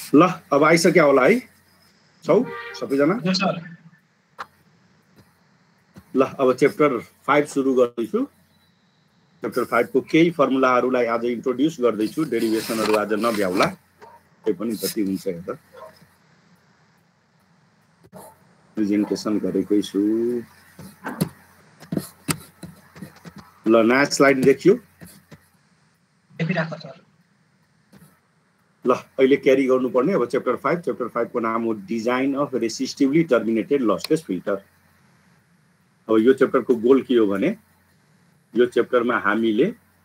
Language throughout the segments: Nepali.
ल अब आइसक्यो होला है छौ सबैजना ल अब च्याप्टर 5 सुरु गर्दैछु च्याप्टर 5 को केही फर्मुलाहरूलाई आज इन्ट्रोड्युस गर्दैछु डेरिभेसनहरू आज नभ्याउला त्यही पनि कति हुन्छ हेर प्रेजेन्टेसन गरेकै छु ल नयाँ स्लाइड देखियो ल अहिले क्यारी गर्नुपर्ने अब च्याप्टर 5 को नाम हो design of resistively terminated lossless filter अब यो च्याप्टरको गोल के हो भने यो च्याप्टरमा हामीले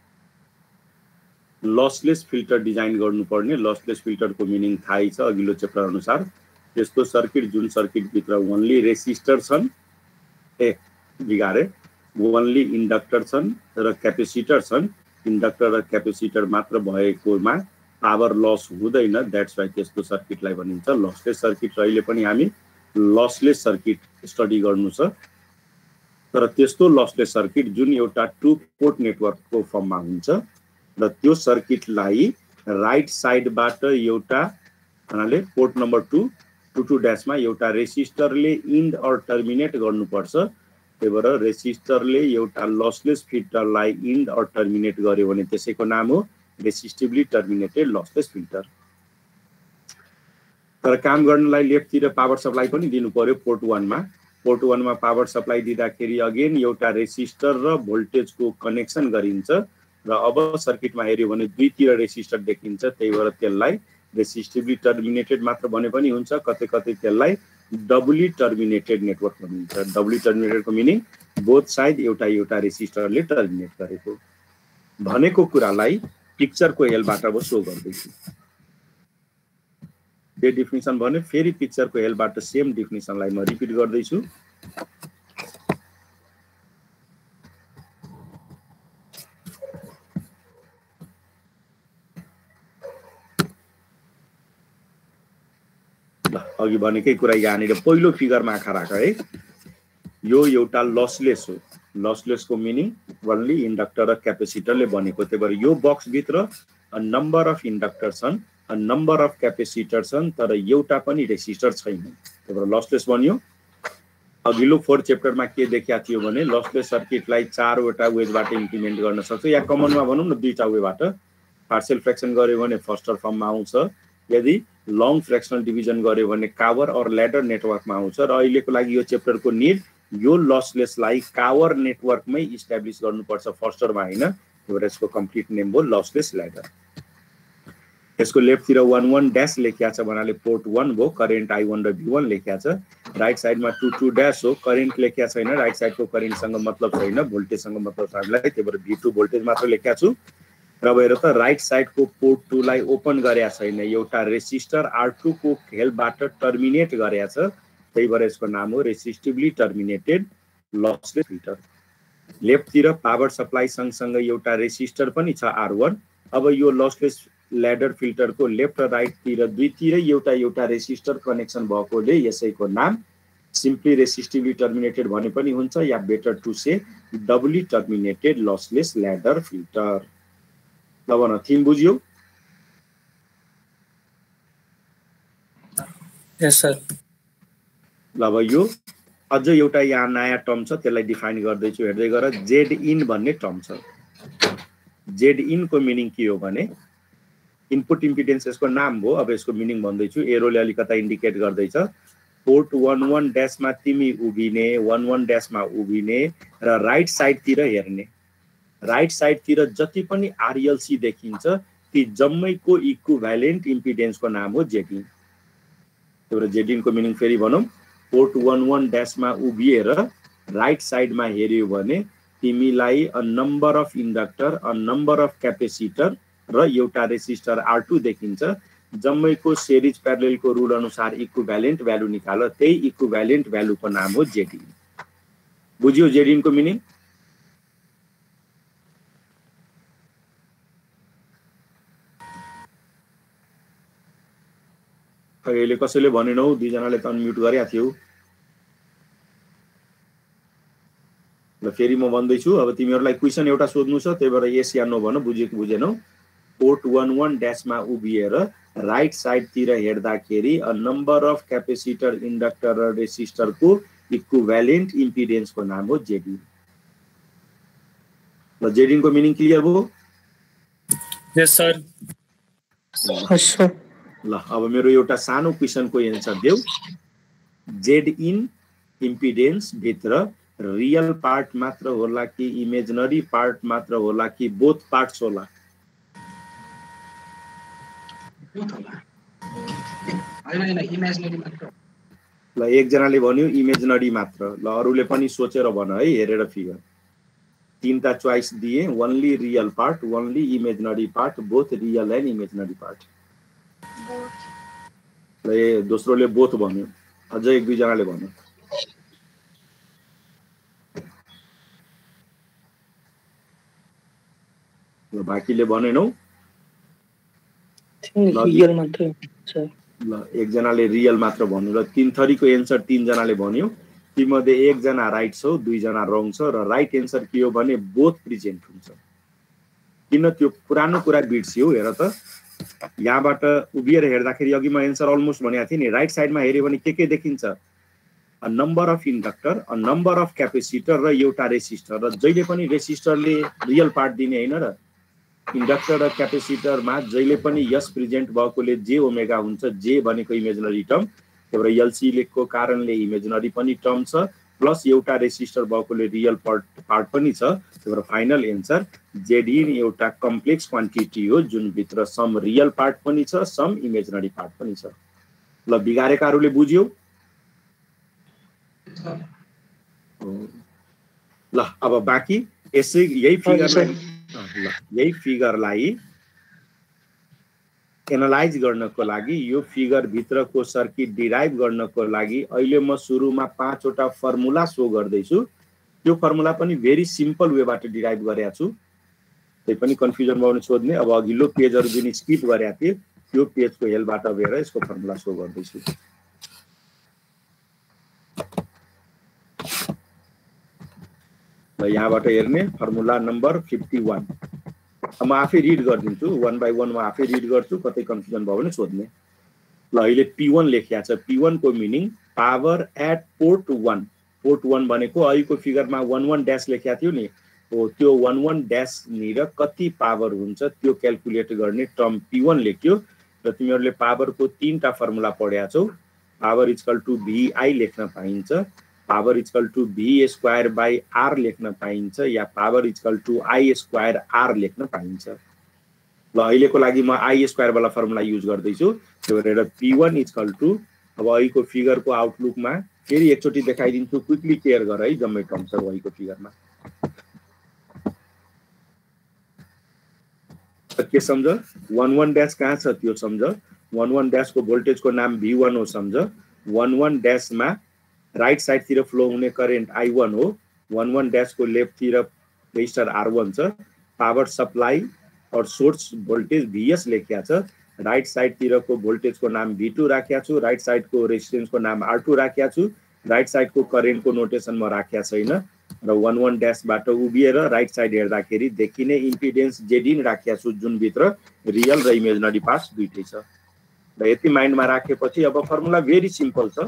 लसलेस फिल्टर डिजाइन गर्नुपर्ने लसलेस फिल्टरको मिनिङ थाहै छ अघिल्लो च्याप्टर अनुसार त्यस्तो सर्किट जुन सर्किट भित्र ओन्ली रेसिस्टर छन् बिगारे ओन्ली इन्डक्टर छन् र क्यापेसिटर छन् इन्डक्टर र क्यापेसिटर मात्र भएकोमा पावर लस हुँदैन द्याट्स वाइ त्यस्तो सर्किटलाई भनिन्छ लसलेस सर्किट अहिले पनि हामी लसलेस सर्किट स्टडी गर्नु छ तर त्यस्तो लसलेस सर्किट जुन एउटा टु पोर्ट नेटवर्कको फर्ममा हुन्छ र त्यो सर्किटलाई राइट साइडबाट एउटा भन्नाले पोर्ट नम्बर 2 ड्याशमा एउटा रेसिस्टरले इन्ड अर टर्मिनेट गर्नुपर्छ त्यही भएर रेसिस्टरले एउटा लसलेस फिल्टरलाई इन्ड अर टर्मिनेट गर्यो भने त्यसैको नाम हो रेसिस्टिभली टर्मिनेटेड लसलेस फिल्टर तर काम गर्नलाई लेफ्टतिर पावर सप्लाई पनि दिनु पर्यो पोर्ट 1 मा पावर सप्लाई दिँदाखेरि अगेन एउटा रेसिस्टर र भोल्टेजको कनेक्सन गरिन्छ र अब सर्किटमा हेर्यो भने दुईतिर रेसिस्टर देखिन्छ त्यही भएर त्यसलाई रेसिस्टिभली टर्मिनेटेड मात्र भने पनि हुन्छ कतै कतै त्यसलाई डबली टर्मिनेटेड नेटवर्क भनिन्छ डबली टर्मिनेटेडको मिनिङ बोथ साइड एउटा रेसिस्टरले टर्मिनेट गरेको भनेको कुरालाई पिक्चरको हेलबाट अब शो गर्दैछु यो डेफिनिसन भने फेरि पिक्चरको हेलबाट सेम डेफिनिसनलाई म रिपिट गर्दैछु अघि भनेकै कुरा यहाँनिर पहिलो फिगरमा आँखा राख है यो एउटा लसलेस हो लसलेसको मिनिङ ओन्ली इन्डक्टर र क्यापेसिटरले बनेको त्यही भएर यो बक्स भित्र नम्बर अफ इन्डक्टर छन् नम्बर अफ क्यापेसिटर छन् तर एउटा पनि रेसिस्टर छैन त्यही भएर लसलेस बन्यो अघिल्लो 4 च्याप्टरमा के देखिया थियो भने लसलेस सर्किटलाई 4 वटा वेबाट इम्प्लिमेन्ट गर्न सक्छ या कमनमा भनौं न दुईटा वेबाट पार्शियल फ्र्याक्सन गर्यो भने फर्स्टर फर्ममा आउँछ यदि लङ फ्र्याक्सनल डिभिजन गर्यो भने कावर और ल्याडर नेटवर्कमा आउँछ र अहिलेको लागि यो च्याप्टरको निड यो लसलेसलाई कावर नेटवर्कमै इस्टाब्लिश गर्नुपर्छ फर्स्टरमा हैन यसको कम्प्लिट नेम हो लसलेस ल्याडर यसको लेफ्टतिर 11 ड्याश लेखिया छ भन्नाले पोर्ट 1 भो करेन्ट I1 र V1 लेखिया छ राइट साइडमा 22 ड्याश हो करेन्ट लेखिया छैन राइट साइडको करेन्टसँग मतलब छैन भोल्टेजसँग मतलब छ हामीलाई त्यही भएर V2 भोल्टेज मात्र लेखिया छु र भएर त राइट साइडको पोर्ट 2 लाई ओपन गरेया छैन एउटा रेसिस्टर R2 को हेलबाट टर्मिनेट गरेया छ त्यही भएर यसको नाम हो रेसिस्टिभली टर्मिनेटेड लसलेस फिल्टर लेफ्टतिर पावर सप्लाई सँगसँगै एउटा रेसिस्टर पनि छ R1 अब यो लसलेस ल्याडर फिल्टरको लेफ्ट र राइट तिर दुईतिरै एउटा रेसिस्टर कनेक्सन भएकोले यसैको नाम सिम्पली रेसिस्टिभली टर्मिनेटेड भने पनि हुन्छ या better to say doubly terminated lossless ladder filter ल भन थिम बुझ्यो यस सर ल अब यो अझ एउटा यहाँ नयाँ टर्म छ त्यसलाई डिफाइन गर्दैछु हेर्दै गर जेड इन भन्ने टर्म छ जेड इन को मिनिङ के हो भने इनपुट इम्पिडेन्स यसको नाम हो अब यसको मिनिङ भन्दैछु एरोले अलिकता इन्डिकेट गर्दैछ पोर्ट 11 ड्याशमा तिमी उभिने 11 ड्याशमा उभिने र राइट साइडतिर हेर्ने राइट साइडतिर जति पनि आरएलसी देखिन्छ ती जम्मैको इक्विभ्यालेन्ट इम्पिडेन्सको नाम हो जेडिन त्यो जेडिन को मिनिङ फेरि भनौं पोर्ट 11 ड्याशमा उभिएर राइट साइडमा हेर्यो भने तिमीलाई a number of inductor a number of capacitor र एउटा रेसिस्टर R2 देखिन्छ जम्मैको सिरिज प्यारेललको रुल अनुसार इक्विभ्यालेन्ट भ्यालु निकाल त्यही इक्विभ्यालेन्ट भ्यालुको नाम हो जेडिन बुझ्यो जेडिन को मिनिङ अहिले कसैले भनेनौ दुई जनाले त अनम्युट गरेका थियौ ल फेरि म भन्दैछु अब तिमीहरुलाई क्वेशन एउटा सोध्नु छ त्यही भएर यस या नो भन बुझेको बुझेनौ पोर्ट 11 ड्याशमा उभिएर राइट साइडतिर हेर्दाखेरि a number of capacitor inductor र रेसिस्टरको इक्विभ्यालेन्ट इम्पिडेन्सको नाम हो जेडिन। ल जेडिनको मिनिङ क्लियर भयो? Yes sir. ल अब मेरो एउटा सानो क्वेसनको एन्सर देऊ। जेड इन इम्पिडेन्स भित्र रियल पार्ट मात्र होला कि इमेजिनरी पार्ट मात्र होला कि बोथ पार्ट्स होला? ल एकजनाले भन्यो इमेजिनरी मात्र। ल अरूले पनि सोचेर भन है, हेरेर फिगर। तीनटा चोइस दिए, only real part, only imaginary part, both real and imaginary part. ल दोस्रोले बोथ भन्यो, अझ एक दुईजनाले भन्यो। ल बाँकीले भनेनौ? रियल मात्र सर। ल एकजनाले रियल मात्र भन्नु। र तीन थरीको एन्सर तीनजनाले भन्यो। तीमध्ये एकजना राइट छ, दुईजना रङ छ। र राइट एन्सर के हो भने बोथ प्रेजेन्ट हुन्छ। किन त्यो पुरानो कुरा बिर्सियो हेर त। यहाँबाट उभिएर हेर्दाखेरि अघि म एन्सर अलमोस्ट भनेको थिएँ नि, राइट साइडमा हेऱ्यो भने के देखिन्छ? A number of inductor, a number of capacitor र एउटा रेसिस्टर। र जहिले पनि रेसिस्टरले रियल पार्ट दिने होइन र इन्डक्टर र क्यापेसिटरमा जहिले पनि यस प्रेजेन्ट भएकोले जे ओमेगा हुन्छ। जे भनेको इमेजिनरी टर्म, त्यही भएर एलसीको कारणले इमेजिनरी पनि टर्म छ, प्लस एउटा रेसिस्टर भएकोले रियल पार्ट पनि छ। त्यही भएर फाइनल एन्सर जेडिन एउटा कम्प्लेक्स क्वान्टिटी हो जुन भित्र सम रियल पार्ट पनि छ, सम इमेजिनरी पार्ट पनि छ। ल बिगारेकाहरूले बुझ्यो? ल अब बाँकी यसै यही फिगरलाई एनालाइज गर्नको लागि, यो फिगर भित्रको सर्किट डिराइभ गर्नको लागि अहिले म सुरुमा 5 वटा फर्मुला सो गर्दैछु। त्यो फर्मुला पनि भेरी सिम्पल वेबाट डिराइभ गरेको छु। त्यही पनि कन्फ्युजन भयो भने सोध्ने। अब अघिल्लो पेजहरू जुन स्किप गरेका थिए त्यो पेजको हेलबाट गएर यसको फर्मुला सो गर्दैछु। ल यहाँबाट हेर्ने फर्मुला नम्बर 51। म आफै रिड गरिदिन्छु, 1 बाई 1 म आफै रिड गर्छु, कतै कन्फ्युजन भयो भने सोध्ने। ल अहिले P1 लेखिया छ। P1 को meaning power at port 1। Port 1 भनेको अहिलेको फिगरमा 11 ड्यास लेखिया थियो नि, हो त्यो 11 ड्यास निर कति पावर हुन्छ त्यो क्याल्कुलेट गर्ने टर्म P1 लेख्यो। र तिमीहरूले पावरको 3टा फर्मुला पढ्या छौ। पावर इक्वल टु VI लेख्न पाइन्छ, power equal to V square by R लेख्न पाइन्छ, या power equal to I square R लेख्न पाइन्छ। ल अहिलेको लागि म I स्क्वायर वाला फर्मुला युज गर्दैछु। त्यो भएर P1 इक्वल टु, अब अहिलेको फिगरको आउटलुकमा फेरि एकचोटि देखाइदिन्छु, क्विकली क्लियर गर है जम्मै टर्म्सहरु अहिलेको फिगरमा। के सम्झ? 11 ड्यास कहाँ छ त्यो सम्झ। 11 ड्यासको भोल्टेजको नाम V1 हो सम्झ। 11 ड्यासमा राइट साइडतिर फ्लो हुने करेन्ट I1 हो। 11 ड्यासको लेफ्टतिर रेजिस्टर R1 छ। पावर सप्लाई और सोर्स भोल्टेज VS लेखिया छ। राइट साइडतिरको भोल्टेजको नाम V2 राख्या छु, राइट साइडको रेजिस्टेन्सको नाम R2 राख्या छु, राइट साइडको करेन्टको नोटेसन म राख्या छैन। र 11 ड्यासबाट उभिएर राइट साइड हेर्दाखेरि देखिने इम्पिडेन्स जेडिन राख्या छु जुन भित्र रियल र इमेजिनरी पार्ट्स दुईटै छ। र यति माइन्डमा राखेपछि अब फर्मुला भेरी सिम्पल छ।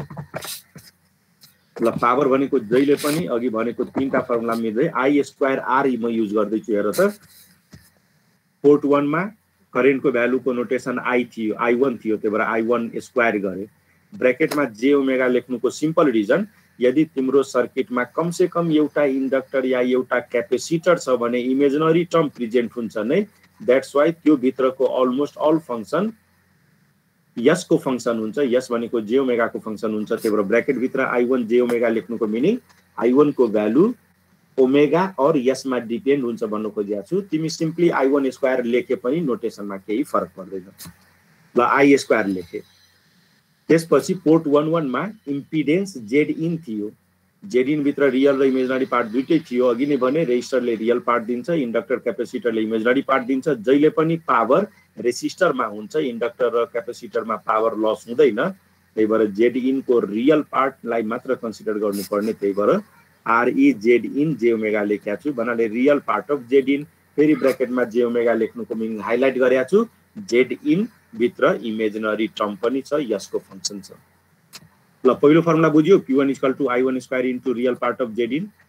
ल पावर भनेको जहिले पनि अघि भनेको 3टा फर्मुला मिल्दै I स्क्वायर R म युज गर्दैछु। हेर त पोर्ट 1 मा करेन्टको भ्यालुको नोटेसन I थियो, I1 थियो, त्यही भएर I1 स्क्वायर गरे। ब्र्याकेटमा जे ओमेगा लेख्नुको सिम्पल रिजन, यदि तिम्रो सर्किटमा कम से कम एउटा इन्डक्टर या एउटा क्यापेसिटर छ भने इमेजिनरी टर्म प्रेजेन्ट हुन्छ नै। दैट्स वाइ त्यो भित्रको अलमोस्ट अल फंक्सन यसको फंक्सन हुन्छ। यस भनेको जे ओमेगा को फंक्सन हुन्छ। त्यही भएर ब्र्याकेट भित्र I1 जे ओमेगा लेख्नुको मिनिङ I1 को भ्यालु ओमेगा और यसमा डिपेन्ड हुन्छ भन्नु खोजेको छु। तिमी सिम्पली I1 स्क्वायर लेखे पनि नोटेसनमा केही फरक पर्दैन। ल I स्क्वायर लेखे। त्यसपछि पोर्ट 11 मा इम्पिडेन्स जेड इन थियो। जेड इन भित्र रियल र इमेजिनरी पार्ट दुईटै थियो। अघि नै भने रेजिस्टरले रियल पार्ट दिन्छ, इन्डक्टर क्यापेसिटरले इमेजिनरी पार्ट दिन्छ। जहिले पनि पावर रेजिस्टरमा हुन्छ, इन्डक्टर र क्यापेसिटरमा पावर लस हुँदैन। त्यही भएर जेड इन को रियल पार्टलाई मात्र कन्सिडर गर्नुपर्ने। त्यही भएर RE Z in J omega लेख्या छु भन्नाले real part of Z in. फेरि ब्र्याकेटमा जे ओमेगा लेख्नुको मिनिङ हाइलाइट गरेका छु। जेड इन भित्र इमेजिनरी टर्म पनि छ, यसको फंक्सन छ। ल पहिलो फर्मुला बुझ्यो, p1 = i1 square into real part of z in.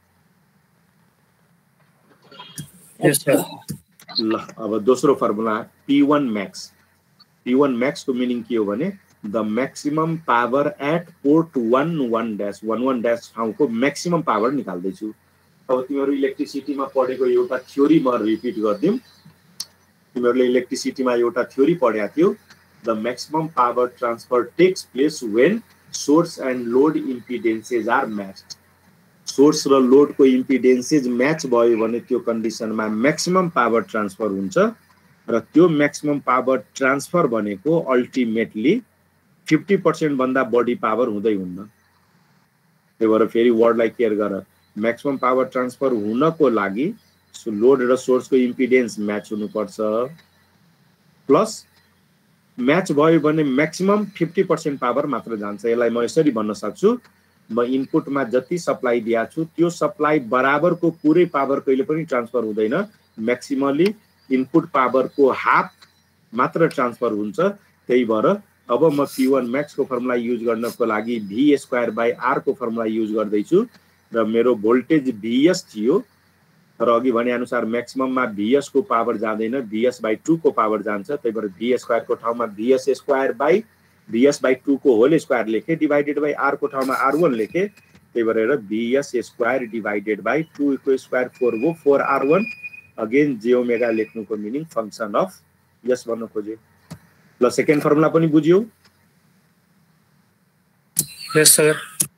Yes sir. ल अब दोस्रो formula p1 max। p1 max को मिनिङ के हो भने the maximum power at port 11 dash ठाउँको मैक्सिमम पावर निकाल्दै छु। अब तिमीहरु इलेक्ट्रिसिटीमा पढेको एउटा थ्योरी म रिपिट गर्दिम। तिमीहरुले इलेक्ट्रिसिटीमा एउटा थ्योरी पढ्या थियो, the maximum power transfer takes place when source and load impedances are matched. Source र लोड को इम्पिडेन्सेस म्याच भयो भने त्यो कन्डिसनमा मैक्सिमम पावर ट्रान्सफर हुन्छ र त्यो मैक्सिमम पावर ट्रान्सफर भनेको अल्टिमेटली 50% भन्दा बढी पावर हुँदै हुन्न। त्यही भएर फेरि वर्डलाई केयर गर, मैक्सिमम पावर ट्रान्सफर हुनको लागि लोड र सोर्स को इम्पिडेन्स म्याच हुनुपर्छ, प्लस म्याच भयो भने मैक्सिमम 50% पावर मात्र जान्छ। यसलाई म यसरी भन्न सक्छु, म इनपुटमा जति सप्लाई दिया छु त्यो सप्लाई बराबरको पुरै पावर कहिले पनि ट्रान्सफर हुँदैन, मैक्सिमली इनपुट पावर को हाफ मात्र ट्रान्सफर हुन्छ। त्यही भएर अब म p1 max को फर्मुला युज गर्नको लागि v²/r को फर्मुला युज गर्दै छु र मेरो भोल्टेज vs थियो र अघि भने अनुसार मैक्सिमममा vs को पावर जाँदैन, vs/2 को पावर जान्छ। त्यही भएर v² को ठाउँमा vs² को होल स्क्वायर लेखे, डिवाइडेड बाइ r को ठाउँमा r1 लेखे। त्यही भएर vs² डिवाइडेड बाइ 2 को स्क्वायर 4 हो 4r1। अगेन j ओमेगा लेख्नुको मिनिङ फंक्सन अफ यस भन्न खोजे। ल सेकेन्ड फर्मुला पनि बुझ्यौ? Yes sir.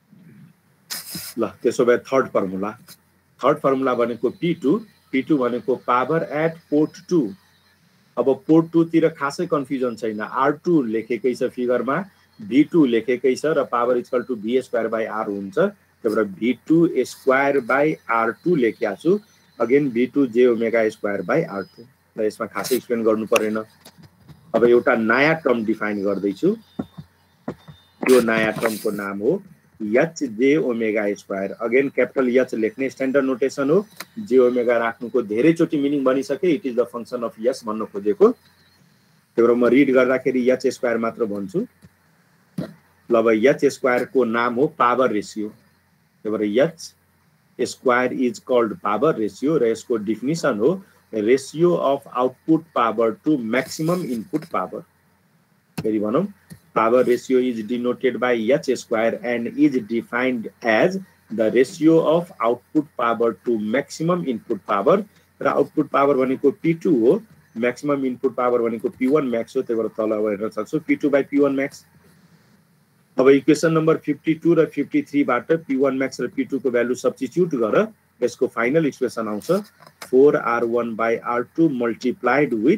ल त्यसो भए थर्ड फर्मुला भनेको p2 भनेको पावर एट पोर्ट 2। अब पोर्ट 2 तिर खासै कन्फ्युजन छैन, r2 लेखेकै छ फिगरमा, v2 लेखेकै छ र पावर इक्वल टु v²/r हुन्छ। त्यही भएर v2²/r2 लेख्या छु। Again v2 j omega square. र यसमा खासै एक्सप्लेन गर्नु परेन। अब एउटा नयाँ टर्म डिफाइन गर्दै छु, त्यो नयाँ टर्मको नाम हो h j omega square. Again capital h लेख्ने स्ट्यान्डर्ड नोटेसन हो, j ओमेगा राख्नुको धेरै चोटी मिनिङ बनिसके, it is the function of s भन्न खोजेको। त्यही भएर म रिड गर्दाखेरि h स्क्वायर मात्र भन्छु। ल अब h स्क्वायर को नाम हो पावर रेशियो। त्यही भएर h square is called power ratio र यसको डेफिनेसन हो ratio of output power to maximum input power. फेरि भनौं, power ratio is denoted by h square and is defined as the ratio of output power to maximum input power। र आउटपुट पावर भनेको p2 हो, मैक्सिमम इनपुट पावर भनेको p1 max हो। त्यही भएर तल हेर्न सक्छौ p2/p1 max। अब इक्वेसन नम्बर 52 र 53 बाट p1 max र p2 को भ्यालु सब्स्टिट्युट गर, यसको फाइनल एक्सप्रेसन आउँछ 4r1/r2 मल्टिप्लाइड विथ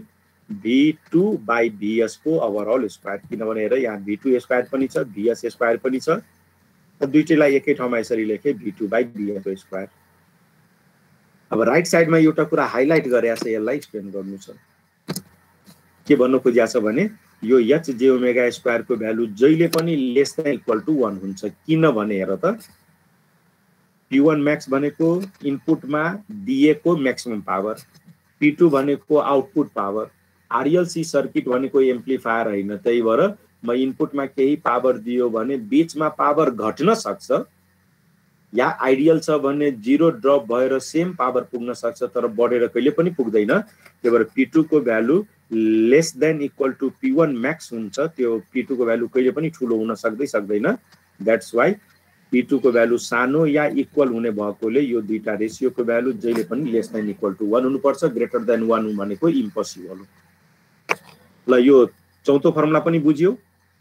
v2/vs को ओभरअल स्क्वायर। किनभने हेर यहाँ v2 स्क्वायर पनि छ, vs स्क्वायर पनि छ, दुईटैलाई एकै ठाउँमा यसरी लेखे v2/vs को स्क्वायर। अब राइट साइडमा एउटा कुरा हाइलाइट गरेको छ, यसलाई एक्सप्लेन गर्नु छ। के भन्नु खोजिया छ भने यो h j ओमेगा स्क्वायर को भ्यालु जहिले पनि लेस देन इक्वल टु 1 हुन्छ। किनभने हेर त p1 max भनेको इनपुटमा दिएको मैक्सिमम पावर, p2 भनेको आउटपुट पावर, RLC सर्किट भनेको एम्प्लिफायर हैन। त्यही भएर म इनपुटमा केही पावर दियो भने बीचमा पावर घट्न सक्छ, या आइडियल छ भने 0 ड्रप भएर सेम पावर पुग्न सक्छ, तर बढेर कहिले पनि पुग्दैन। त्यही भएर p2 को value less than equal to p1 max हुन्छ। त्यो p2 को भ्यालु कहिले पनि ठुलो हुन सक्दैन। दैट्स व्हाई p2 को भ्यालु सानो या इक्वल हुने भएकोले यो दुईटा रेशियो को भ्यालु जहिले पनि लेस देन इक्वल टु 1 हुनुपर्छ। ग्रेटर देन 1 भनेको इम्पोसिबल हो। ल यो चौथो फर्मुला पनि बुझ्यौ?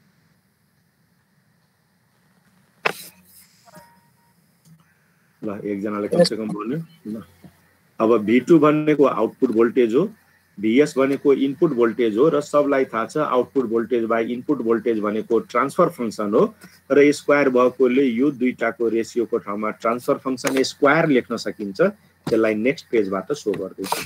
ल एकजनाले कम से कम भन्यो। ल अब v2 भनेको आउटपुट भोल्टेज हो, vs भनेको इनपुट भोल्टेज हो, र सबलाई थाहा छ output voltage by input voltage भनेको ट्रान्सफर फंक्सन हो। र स्क्वायर भएकोले यो दुईटाको रेशियोको ठाउँमा ट्रान्सफर फंक्सन स्क्वायर लेख्न सकिन्छ। त्यसलाई नेक्स्ट पेजबाट शो गर्दै छु।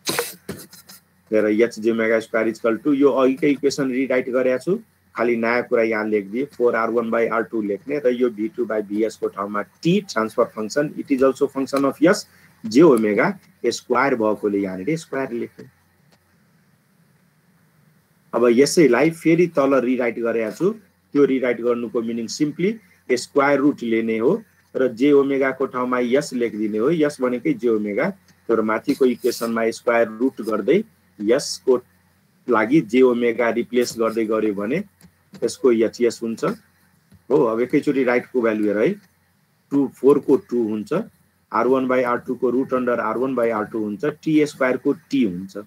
र h j omega square equal to यो अघिकै इक्वेसन रिराइट गरेको छु, खाली नयाँ कुरा यहाँ लेख्दिए 4r1/r2 लेख्ने र यो v2/vs को ठाउँमा t transfer function, it is also function of s j omega square भएकोले यहाँनिर स्क्वायर लेख्ने। अब यसैलाई फेरि तल रिराइट गरेको छु। त्यो रिराइट गर्नुको मिनिङ सिम्पली स्क्वायर रुट लिने हो र जे ओमेगा को ठाउँमा यस लेखिदिने हो। यस भनेकै जे ओमेगा, तर माथिको इक्वेसनमा स्क्वायर रुट गर्दै यस को लागि जे ओमेगा रिप्लेस गर्दै गर्यो भने यसको एचएस हुन्छ हो। अब एकैचोटि राइट को भ्यालु हेर है, 4 को 2 हुन्छ, r1/r2 को रुट अन्डर r1/r2 हुन्छ, t स्क्वायर को t हुन्छ।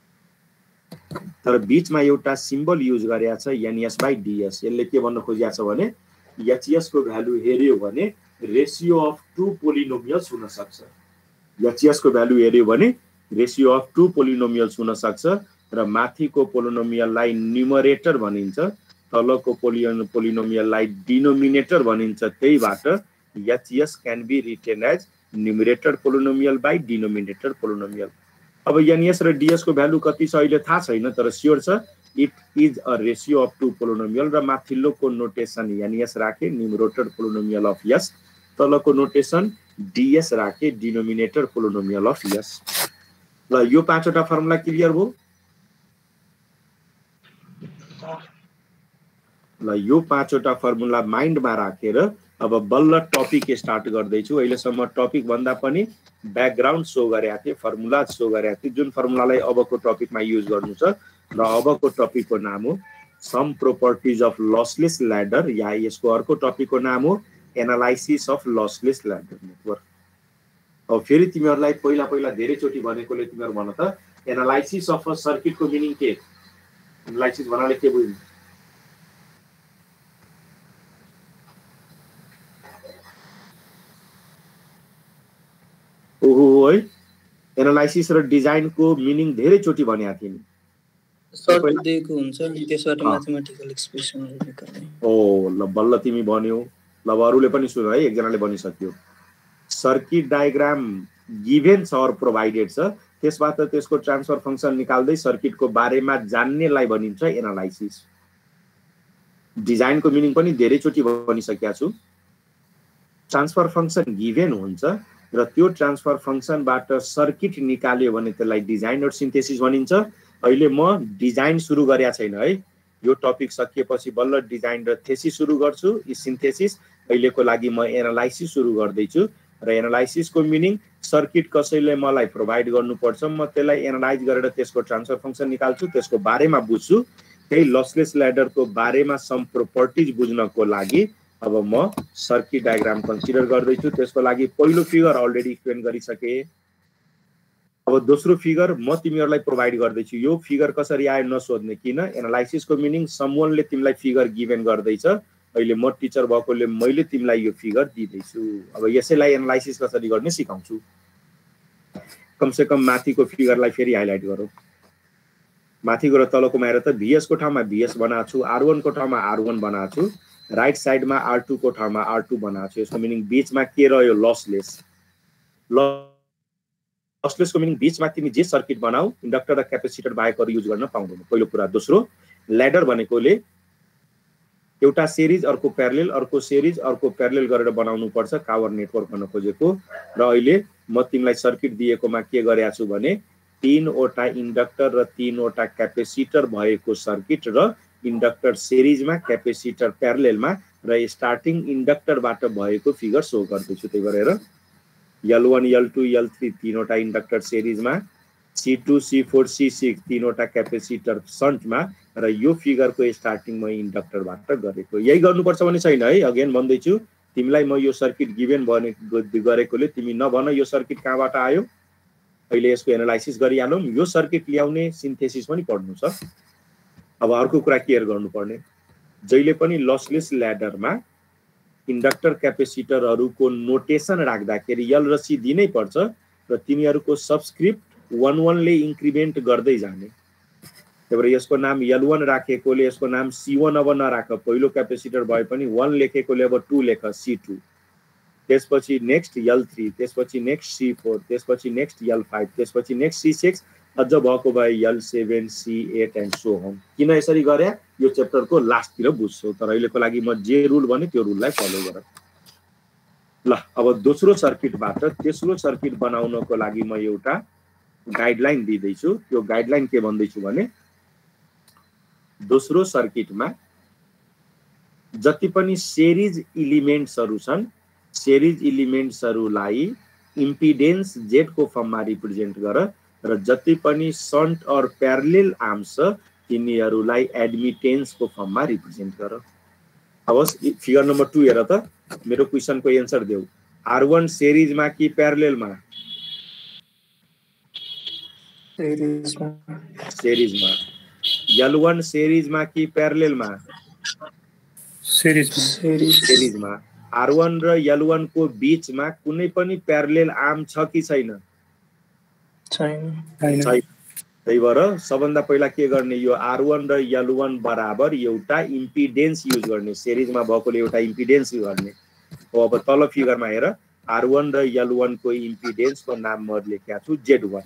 तर बीचमा एउटा सिम्बल युज गरेको छ ns/ds। यसले के भन्न खोजिएको छ भने एचएस को भ्यालु हेर्यो भने रेशियो अफ 2 पोलिनोमियल्स हुन सक्छ। एचएस को भ्यालु हेर्यो भने रेशियो अफ 2 पोलिनोमियल्स हुन सक्छ र माथिको पोलिनोमियललाई न्युमरेटर भनिन्छ, तलको पोलिनोमियललाई डिनोमिनेटर भनिन्छ। त्यहीबाट HS can be written as numerator polynomial by denominator polynomial. अब एनएस र डीएस को भ्यालु कति छ अहिले थाहा छैन, तर स्योर छ it is a ratio of 2 polynomial र माथिल्लोको नोटेसन एनएस राखे न्युमरेटर पोलिनोमियल अफ एस, तलको नोटेसन डीएस राखे डिनोमिनेटर पोलिनोमियल अफ एस। ल यो पाँचवटा फर्मुला क्लियर भयो। ल यो पाँचवटा फर्मुला माइन्डमा राखेर अब बल्ल टपिक स्टार्ट गर्दैछु। अहिलेसम्म टपिक भन्दा पनि ब्याकग्राउन्ड सो गरेको थिएँ, फर्मुला सो गरेको थिएँ, जुन फर्मुलालाई अबको टपिकमा युज गर्नु छ। र अबको टपिकको नाम हो some properties of lossless ladder, या यसको अर्को टपिकको नाम हो analysis of lossless ladder network. अब फेरि तिमीहरूलाई पहिला पहिला धेरैचोटि भनेकोले तिमीहरू भन त एनालाइसिस अफ अ सर्किटको मिनिङ के? एनालाइसिस भन्नाले के बुझ्नु? ओहो है, एनालाइसिस र डिजाइनको मिनिङ धेरैचोटि भनेको थिएँ नि। सर्किट दिएको हुन्छ अनि त्यसबाट म्याथमेटिकल एक्सप्रेसनहरु निकाल्ने। ओ ल बल्ल तिमी भन्यौ। ल अरूले पनि सुन है, एकजनाले भनिसक्यो। सर्किट डायग्राम गिभन छ अर प्रोभाइडेड छ, त्यसबाट त्यसको ट्रान्सफर फंक्सन निकाल्दै सर्किटको बारेमा जान्नेलाई भनिन्छ एनालाइसिस। डिजाइनको मिनिङ पनि धेरैचोटि भनिसकेको छु। ट्रान्सफर फंक्सन गिभन हुन्छ र त्यो ट्रान्सफर फंक्सनबाट सर्किट निकाल्यो भने त्यसलाई डिजाइन र सिन्थेसिस भनिन्छ। अहिले म डिजाइन सुरु गरेको छैन है, यो टपिक सकिएपछि बल्ल डिजाइन र थेसिस सुरु गर्छु, यी सिन्थेसिस। अहिलेको लागि म एनालाइसिस सुरु गर्दैछु र एनालाइसिसको मिनिङ सर्किट कसैले मलाई प्रोभाइड गर्नुपर्छ, म त्यसलाई एनालाइज गरेर त्यसको ट्रान्सफर फंक्सन निकाल्छु, त्यसको बारेमा बुझ्छु। त्यही लसलेस ल्याडरको बारेमा सम प्रोपर्टिज बुझ्नको लागि अब म सर्किट डायग्राम कन्सिडर गर्दैछु। त्यसको लागि पहिलो फिगर अलरेडी एक्सप्लेन गरिसके। अब दोस्रो फिगर म तिमीहरूलाई प्रोभाइड गर्दैछु। यो फिगर कसरी आयो नसोध्ने, किन एनालाइसिसको मिनिङ समवनले तिमीलाई फिगर गिभन गर्दैछ। अहिले म टिचर भएकोले मैले तिमीलाई यो फिगर दिँदैछु। अब यसैलाई एनालाइसिस कसरी गर्ने सिकाउँछु। कमसे कम माथिको फिगरलाई फेरि हाइलाइट गरौँ। माथिको र तलकोमा हेर त भीएस को ठाउँमा भीएस बनाएको छु, R1 को ठाउँमा R1 बनाएको छु, राइट साइडमा R2 को ठाउँमा R2 बनाएको छु। यसको मिनिङ बीचमा के रह्यो? लसलेस। लसलेसको मिनिङ बीचमा तिमी जे सर्किट बनाऊ इन्डक्टर र क्यापेसिटर बाहेक अरू युज गर्न पाउँदैन, पहिलो कुरा। दोस्रो, ल्याडर भनेकोले एउटा सेरिज अर्को प्यारलेल, अर्को सेरिज अर्को प्यारलेल गरेर बनाउनु पर्छ, पावर नेटवर्क भन्न खोजेको। र अहिले म तिमीलाई सर्किट दिएकोमा के गरेको छु भने 3 वटा इन्डक्टर र 3 वटा क्यापेसिटर भएको सर्किट र इन्डक्टर सेरिजमा क्यापेसिटर प्यारलेलमा र स्टार्टिङ इन्डक्टरबाट भएको फिगर सो गर्दैछु। त्यही भएर L1 L2 L3 तीनवटा इन्डक्टर सेरिजमा, C2 C4 C6 तीनवटा क्यापेसिटर सन्टमा, र यो फिगरको स्टार्टिङ म इन्डक्टरबाट गरेको। यही गर्नुपर्छ भने छैन है, अगेन भन्दैछु तिमीलाई म यो सर्किट गिभन गरेकोले तिमी नभन यो सर्किट कहाँबाट आयो। अहिले यसको एनालाइसिस गरिहालौँ। यो सर्किट ल्याउने सिन्थेसिस पनि पढ्नु छ। अब अर्को कुरा केयर गर्नुपर्ने, जहिले पनि लसलेस ल्याडरमा इन्डक्टर क्यापेसिटरहरूको नोटेसन राख्दाखेरि यल र सी दिनै पर्छ र तिनीहरूको सबस्क्रिप्ट 1 ले इन्क्रिमेन्ट गर्दै जाने। त्यही भएर यसको नाम L1 राखेकोले यसको नाम C1 अब नराख। पहिलो क्यापेसिटर भए पनि 1 लेखेकोले अब 2 लेख, C2। त्यसपछि नेक्स्ट L3, त्यसपछि नेक्स्ट C4, त्यसपछि नेक्स्ट L5, त्यसपछि नेक्स्ट C6, अझ भएको भए L7 C8 and so on. किन यसरी गरे यो च्याप्टरको लास्टतिर बुझ्छौ, तर अहिलेको लागि म जे रुल भने त्यो रुललाई फलो गर। ल अब दोस्रो सर्किटबाट तेस्रो सर्किट बनाउनको लागि म एउटा गाइडलाइन दिँदैछु। त्यो गाइडलाइन के भन्दैछु भने दोस्रो सर्किटमा जति पनि सेरिज इलिमेन्ट्सहरु छन् सेरिज इलिमेन्ट्सहरुलाई इम्पिडेन्स Z को फर्ममा रिप्रेजेन्ट गर र जति पनि शन्ट अर प्यारलेल आर्म्स छ तिनीहरुलाई एडमिटेन्स को फर्ममा रिप्रेजेन्ट गर। अब फिगर नम्बर 2 हेर त मेरो क्वेशनको एन्सर देऊ। R1 सेरिजमा कि प्यारलेलमा? सेरिजमा। L1 सेरिजमा कि प्यारलेलमा? सेरिजमा। R1 र L1 को बीचमा कुनै पनि प्यारलेल आर्म छ कि छैन? छैन। त्यही भएर सबभन्दा पहिला के गर्ने, यो R1 र L1 बराबर एउटा इम्पिडेन्स युज गर्ने, सेरिजमा भएकोले एउटा इम्पिडेन्स युज गर्ने। अब तल फिगरमा हेर R1 र L1 को इम्पिडेन्स को नाम म लेखेको छु Z1।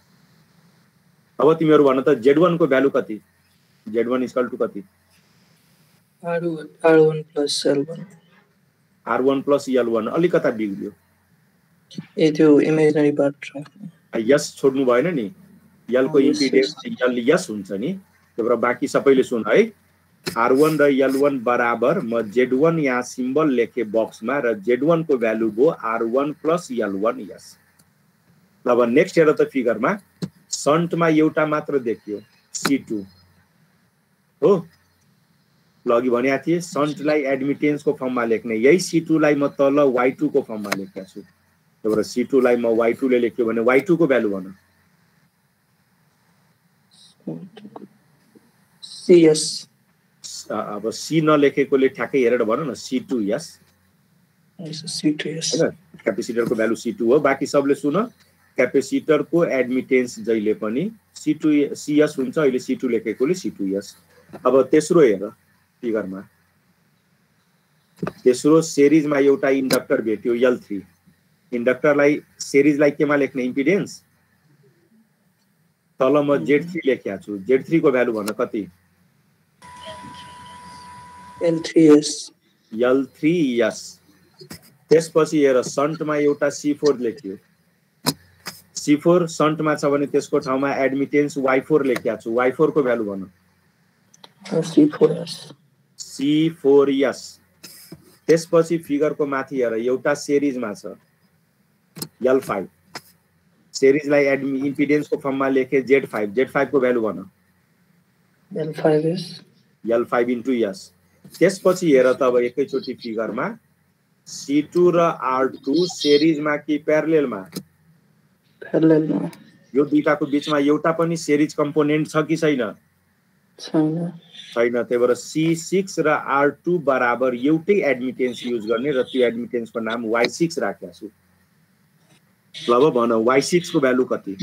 अब तिमीहरु भन त Z1 को भ्यालु कति? Z1 इक्वल टु कति? R1 plus L1। R1 plus L1 अलिकता बिग्रियो। ए त्यो इमेजिनरी पार्ट छ। यस छोड्नु भएन नि। L को इम्पिडेन्स L यस हुन्छ नि। त्यही भएर बाकी सबैले सुन है। R1 र L1 बराबर म Z1 यहाँ सिम्बल लेखे बक्समा र Z1 को भ्यालु भयो R1 plus L1 यस। अब नेक्स्ट हेर त फिगरमा शन्टमा एउटा मात्र देखियो C2 हो। लगी भनेको थिए शन्टलाई एडमिटेन्स को फर्ममा लेख्ने, यही C2 लाई म तल Y2 को फर्ममा लेखेको छु। त्यही भएर C2 लाई म Y2 ले लेख्यो भने Y2 को भ्यालु भन। CS। अब C नलेखेकोले ठ्याक्कै हेरेर भन न C2 यस। C2 यस। हैन क्यापेसिटर को भ्यालु C2 हो। बाकी सबले सुन क्यापेसिटर को एडमिटेन्स जहिले पनि C2 CS हुन्छ। अहिले C2 लेखेकोले C2 यस। अब तेस्रो हेर फिगरमा। तेस्रो सेरिजमा एउटा इन्डक्टर भेट्यो L3। इन्डक्टरलाई सेरिजलाई केमा लेख्ने इम्पिडेन्स? तल म Z3 लेखेको छु। Z3 को भ्यालु भन कति? L3S। L3S। त्यसपछि हेर शन्टमा एउटा C4 लेख्यो। C4 शन्टमा छ भने त्यसको ठाउँमा एडमिटेन्स Y4 लेखेको छु। Y4 को भ्यालु भन। C4S। C4S। त्यसपछि फिगरको माथि हेर एउटा सेरिजमा छ L5। सेरिजलाई इम्पिडेन्स को फर्ममा लेखे Z5। Z5 को भ्यालु भन। L5S। L5 into S। त्यसपछि हेर त अब एकैचोटी फिगरमा C2 र R2 सेरिजमा कि प्यारलेलमा? प्यारलेलमा। यो दुईटाको बीचमा एउटा पनि सेरिज कम्पोनेन्ट छ कि छैन? छैन। छैन। त्यही भएर C6 र R2 बराबर एउटै एडमिटेन्स युज गर्ने र त्यो एडमिटेन्सको नाम Y6 राखेको छु। ल अब भन Y6 को भ्यालु कति?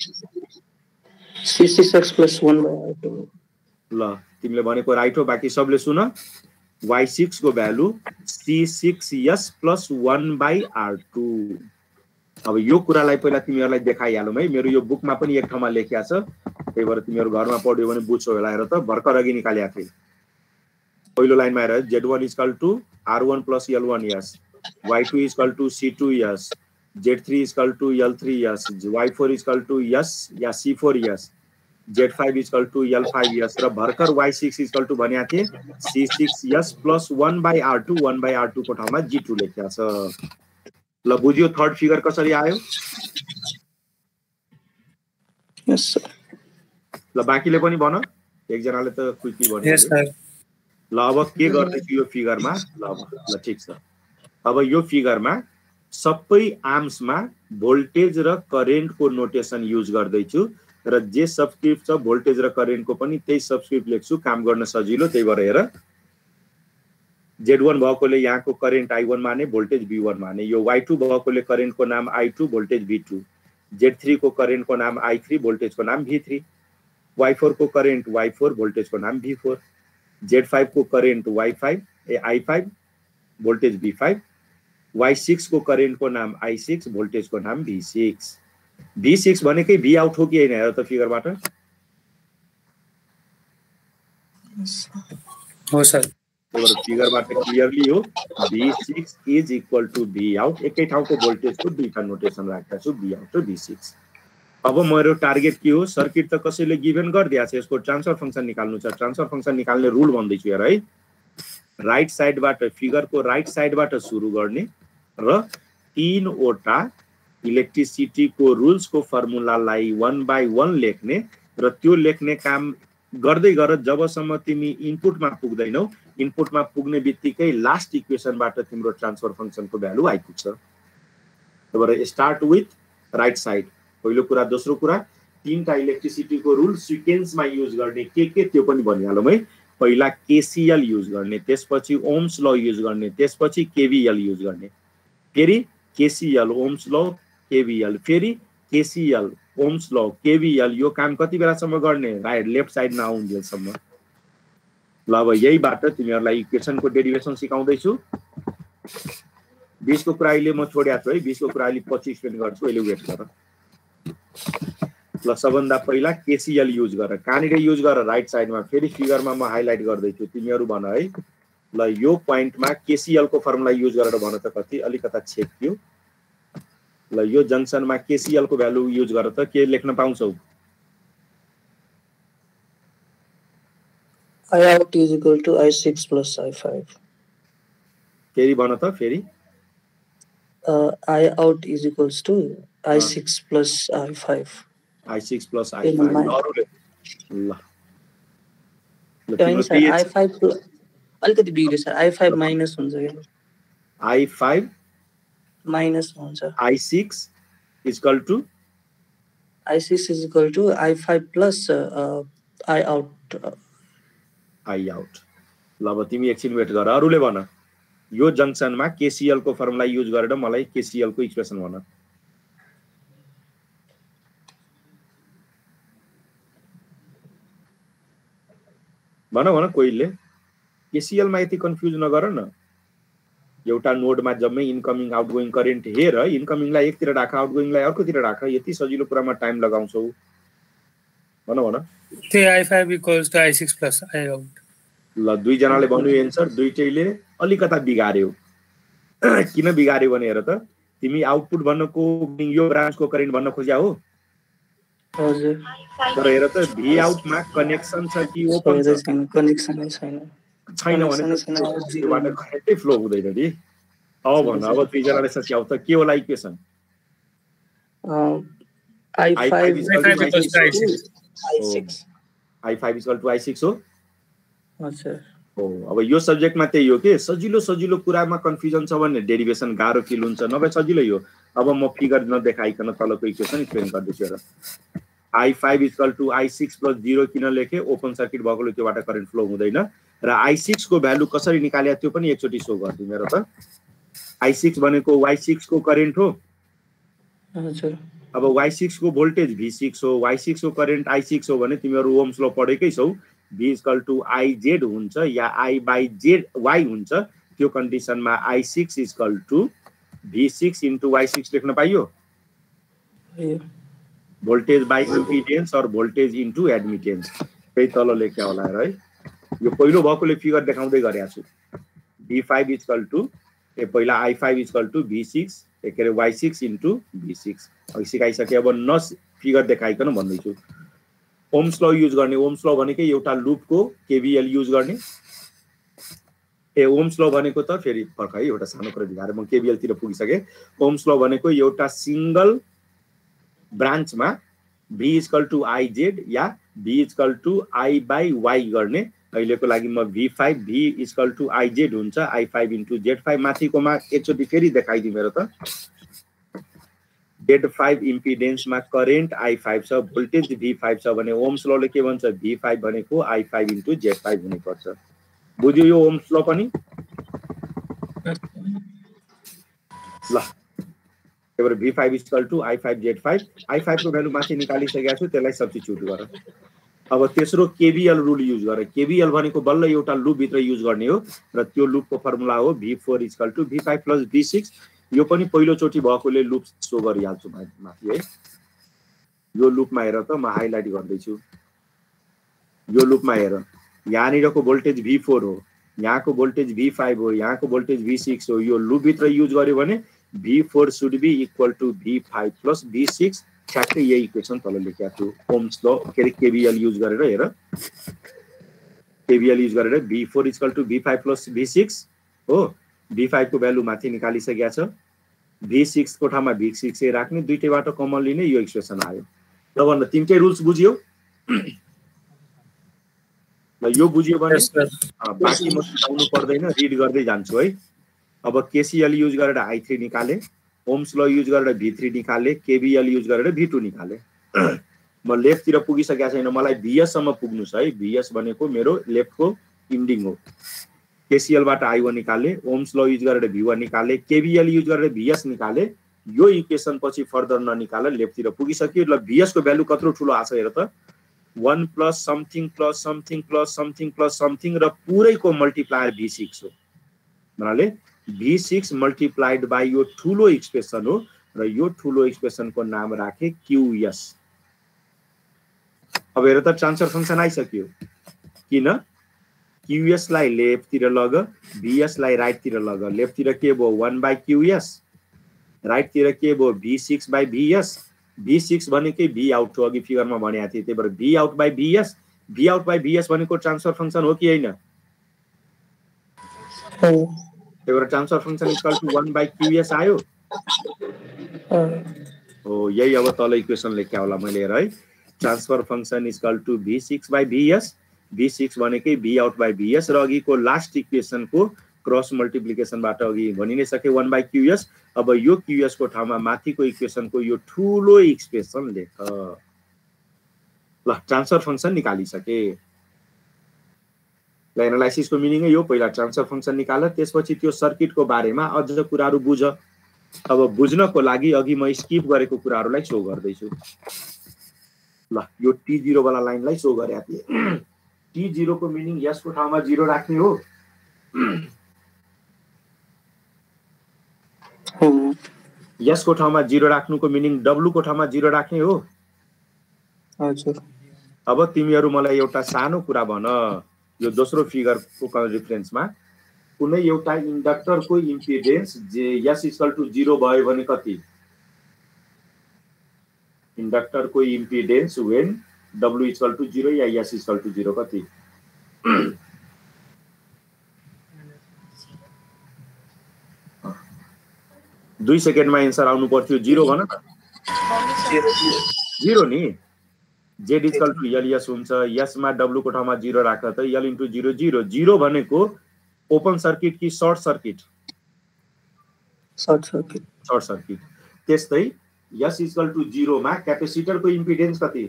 C6X plus 1/R2। ल तिमीले भनेको राइट हो। बाकी सबले सुन Y6 को भ्यालु C6S plus 1/R2। अब यो कुरालाई पहिला तिमीहरुलाई देखाइहालौं है। मेरो यो बुकमा पनि एक ठाउँमा लेखेको छ। त्यही भएर तिमीहरु घरमा पढ्यो भने बुझ्छौ होला। हेर त भर्खर अघि निकालेको थिए। पहिलो लाइनमा हेर Z1 = R1 plus L1S, Y2 = C2S, Z3 = L3S, Y4 = S या C4S, Z5 = L5S र भर्खर Y6 = भनेको थिए C6S plus 1/R2। 1/R2 को ठाउँमा G2 लेखेको छ। ल बुझ्यो थर्ड फिगर कसरी आयो? Yes sir. ल बाकीले पनि भन। एकजनाले त क्विकली भन्यो। Yes sir. ल अब के गर्दै छु यो फिगरमा? ल ठीक छ। अब यो फिगरमा सबै आर्म्समा भोल्टेज र करेन्ट को नोटेसन युज गर्दै छु र जे सबस्क्रिप्ट छ भोल्टेज र करेन्ट को पनि त्यही सबस्क्रिप्ट लेख्छु काम गर्न सजिलो। त्यही भएर हेर Z1 भएकोले यहाँको करेन्ट I1 माने भोल्टेज V1 माने। यो Y2 भएकोले करेन्ट को नाम I2 भोल्टेज V2। Z3 को करेन्ट को नाम I3 भोल्टेज को नाम V3। Y4 को करेन्ट Y4 भोल्टेज को नाम V4। Z5 को current I5 voltage V5। Y6 को करेन्ट को नाम I6 भोल्टेज को नाम V6। V6 भनेकै V आउट हो कि हैन हेर त फिगरबाट। हो सर। त्यही फिगरबाट क्लियरली हो V6 = V out। एकै ठाउँको भोल्टेजको दुईटा नोटेसन राखेको छु V out र V6। अब मेरो टार्गेट के हो सर्किट त कसैले गिभन गरिदिया छ यसको ट्रान्सफर फंक्सन निकाल्नु छ ट्रान्सफर फंक्सन निकाल्ने रुल भन्दै छु हेर है राइट साइडबाट फिगरको राइट साइडबाट सुरु गर्ने र तीनवटा इलेक्ट्रिसिटीको रुल्सको फर्मुलालाई 1 by 1 लेख्ने र त्यो लेख्ने काम गर्दै गर जबसम्म तिमी इनपुटमा पुग्दैनौ इनपुटमा पुग्ने बित्तिकै लास्ट इक्वेसनबाट तिम्रो ट्रान्सफर फंक्सनको भ्यालु आइपुग्छ तबरे स्टार्ट विथ राइट साइड पहिलो कुरा दोस्रो कुरा तीनटा इलेक्ट्रिसिटीको रुल सिक्वेन्समा युज गर्ने के त्यो पनि भनिहालौँ है पहिला केसीएल युज गर्ने त्यसपछि ओम्स ल युज गर्ने त्यसपछि केवीएल युज गर्ने फेरि केसीएल ओम्स ल केवीएल फेरि केसीएल ओम्स ल केवीएल यो काम कति बेलासम्म गर्ने राइट लेफ्ट साइडमा आउन्जेलसम्म ल अब यहीबाट तिमीहरूलाई इक्वेसनको डेरिभेसन सिकाउँदै छु 20 को कुरा अहिले म छोड्या छु है 20 को कुरा अहिले पछि एक्सप्लेन गर्छु अहिले वेट गर ल सबभन्दा पहिला केसीएल युज गर कहाँनिर युज गर राइट साइडमा फेरि फिगरमा म हाइलाइट गर्दै छु तिमीहरू भन है ल यो पोइन्टमा केसीएल को फर्मुला युज गरेर भन त कति अलिकता छेक्यो ल यो जंक्सनमा केसीएल को भ्यालु युज गर त के लेख्न पाउँछौ I out is equal to I6 plus I5. फेरि भन त फेरि I out is equals to I6 plus I5. I6 plus I5 अरुले ल I5 अलिकति बिग्रियो सर I5 माइनस हुन्छ क्या I5 माइनस हुन्छ I6 is equal to I6 is equal to I5 plus I out. I out ल अब तिमी एकछिन वेट गर अरुले भन यो जंक्सनमा केसीएल को फर्मुला युज गरेर मलाई केसीएल को इक्वेसन भन भन कोहीले केसीएल मा यति कन्फ्युज नगर न एउटा नोडमा जम्मै इनकमिङ आउटगोइङ करेन्ट हेर इनकमिङलाई एकतिर राख आउटगोइङलाई अर्कोतिर राख यति सजिलो कुरामा टाइम लगाउँछौ भन त्यो I5 equals to I6 plus I out ल दुई जनाले भन्नु एन्सर दुईटैले अलिकता बिगार्यो किन बिगार्यो भने हेर त तिमी आउटपुट भन्नको यो ब्रान्चको करेन्ट भन्न खोज्या हो हजुर तर हेर त भी आउटमा कनेक्सन छ कि ओपन छ कनेक्सन छैन छैन भने त्यसबाट करेन्टै फ्लो हुँदैन नि अब भन अब दुई जनाले सच्याउ त के होला equation I5 is equal to I6 I5 is equal to I6 हो हजुर हो अब यो सब्जेक्टमा त्यही हो के सजिलो कुरामा कन्फ्युजन छ भने डेरिभेसन गाह्रो फिल हुन्छ नभए सजिलो हो अब म फिगर नदेखाइकन तलको इक्वेसन एक्सप्लेन गर्दैछु र I5 is equal to I6 plus 0 किन लेखे ओपन सर्किट भएकोले त्योबाट करेन्ट फ्लो हुँदैन र I6 को भ्यालु कसरी निकाल्या त्यो पनि एकचोटी सो गर्दिनु मेरो त I6 भनेको Y6 को करेन्ट हो हजुर अब Y6 को भोल्टेज V6 हो Y6 को करेन्ट I6 हो भने तिमीहरु ओम्स ल पढेकै छौ V is equal to IZ हुन्छ या I by Z Y हुन्छ त्यो कन्डिसनमा I6 is equal to V6 into Y6 लेख्न पाइयो भोल्टेज बाइ इम्पिडेन्स और भोल्टेज इन्टु एडमिटेन्स त्यही तल लेख्या होला है यो पहिलो भएकोले फिगर देखाउँदै गरेको छु V5 is equal to पहिला I5 is equal to V6 एकेरे Y6 into V6 अब सिकाइसके अब न फिगर देखाइकन भन्दै छु ओम्स ल युज गर्ने ओम्स ल भनेकै एउटा लुपको केवीएल युज गर्ने ओम्स ल भनेको त फेरि फर्क है एउटा सानो कुरा दिएर म केवीएल तिर पुगिसके ओम्स ल भनेको एउटा सिंगल ब्रान्चमा V is equal to IZ या V is equal to I by Y गर्ने अहिलेको लागि म V5 V is equal to IZ हुन्छ I5 into Z5 माथिकोमा एकचोटी फेरि देखाइदिए मेरो त Z5 इम्पिडेन्समा करेन्ट I5 छ भोल्टेज V5 छ भने ओम्स लले के भन्छ V5 भनेको I5 into Z5 हुने पर्छ बुझ्यो यो ओम्स ल पनि ल एबर V5 is equal to I5 Z5 I5 को भ्यालु माथि निकालिसकेको छु त्यसलाई सब्स्टिट्युट गर अब तेस्रो केवीएल रुल युज गर केवीएल भनेको बल्ल एउटा लुप भित्र युज गर्ने हो र त्यो लुपको फर्मुला हो V4 is equal to V5 plus V6 यो पनि पहिलो चोटी भएकोले लुप शो गरिहाल्छु माथि है यो लुपमा हेर त म हाइलाइट गर्दै छु यो लुपमा हेर यहाँनिरको भोल्टेज V4 हो यहाँको भोल्टेज V5 हो यहाँको भोल्टेज V6 हो यो लुप भित्र युज गर्यो भने V4 should be equal to V5 plus V6 ठ्याक्कै यही इक्वेसन तल लेखेको छु ओम्स ल के अरे केवीएल युज गरेर हेर केवीएल युज गरेर v4 = v5 + v6 हो v5 को भ्यालु माथि निकालिसकेका छ v6 को ठाउँमा v6 राख्ने दुईटैबाट कमन लिने यो इक्वेसन आयो ल भन्न तीनटै रुल्स बुझ्यौ ल यो बुझ्यो भने बाँकी म सिकाउनु पर्दैन रिड गर्दै जान्छु है अब केसीएल युज गरेर i3 निकाले ओम्स ल युज गरेर v3 निकाले केवीएल युज गरेर v2 निकाले म लेफ्टतिर पुगिसकेको छैन मलाई vs सम्म पुग्नु छ है vs भनेको मेरो लेफ्टको इन्डिङ हो केसीएल बाट i1 निकाले ओम्स ल युज गरेर v1 निकाले केवीएल युज गरेर vs निकाले यो इक्वेसन पछि फर्दर ननिकाल लेफ्टतिर पुगिसक्यो ल vs को भ्यालु कत्रो ठुलो आछ हेर त 1 + समथिङ + समथिङ + समथिङ + समथिङ र पुरैको मल्टिप्लायर v6 हो भन्नाले v6 मल्टिप्लाइड बाइ यो ठुलो एक्सप्रेसन हो र यो ठुलो एक्सप्रेसनको नाम राखे qs अब हेर त ट्रान्सफर फंक्सन आइसक्यो किन qs लाई लेफ्टतिर लग vs लाई राइटतिर लग लेफ्टतिर के भयो 1/qs राइटतिर के भयो v6/vs v6 भनेकै v आउट हो अघि फिगरमा भनेको थिए त्यही भएर v out by vs भनेको ट्रान्सफर फंक्सन हो कि हैन त्यही भएर ट्रान्सफर फंक्सन = 1/qs आयो हो यही अब तल इक्वेसन लेख्या होला मैले हेर है ट्रान्सफर फंक्सन = v6/vs v6 भनेकै v out by vs र अघिको लास्ट इक्वेसनको क्रस मल्टिप्लिकेसन बाट अघि भनि नै सके 1/qs अब यो qs को ठाउँमा माथिको इक्वेसनको यो ठुलो एक्सप्रेसन लेख ल ट्रान्सफर फंक्सन निकालिसके ल एनालाइसिस को मिनिङ यो पहिला ट्रान्सफर फंक्सन निकाल त्यसपछि त्यो सर्किटको बारेमा अझ कुराहरु बुझ अब बुझ्नको लागि अघि म स्किप गरेको कुराहरुलाई शो गर्दै छु ल यो t0 वाला लाइनलाई शो गरे थिए t0 को मिनिङ s को ठाउँमा 0 राख्ने हो s को ठाउँमा 0 राख्नुको मिनिङ w को ठाउँमा 0 राख्ने हो हजुर अब तिमीहरु मलाई एउटा सानो कुरा भन यो दोस्रो फिगरको रेफरेन्समा कुनै एउटा इन्डक्टरको इम्पिडेन्स जे s = 0 भयो भने कति इन्डक्टरको इम्पिडेन्स when w = 0 या s = 0 कति 2 सेकेन्डमा एन्सर आउनु पर्थ्यो 0 भन न 0 नि z = ls हुन्छ s मा w को ठाउँमा 0 राख त l * 0 0 0 भनेको ओपन सर्किट कि शॉर्ट सर्किट शॉर्ट सर्किट त्यस्तै s = 0 मा क्यापेसिटरको इम्पिडेन्स कति